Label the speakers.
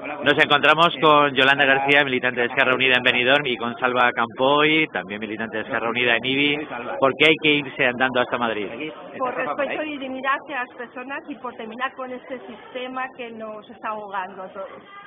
Speaker 1: Nos encontramos con Yolanda García, militante de Esquerra Unida en Benidorm, y con Salva Campoy, también militante de Esquerra Unida en IBI. ¿Por qué hay que irse andando hasta Madrid?
Speaker 2: Por respeto y dignidad hacia las personas y por terminar con este sistema que nos está ahogando a todos.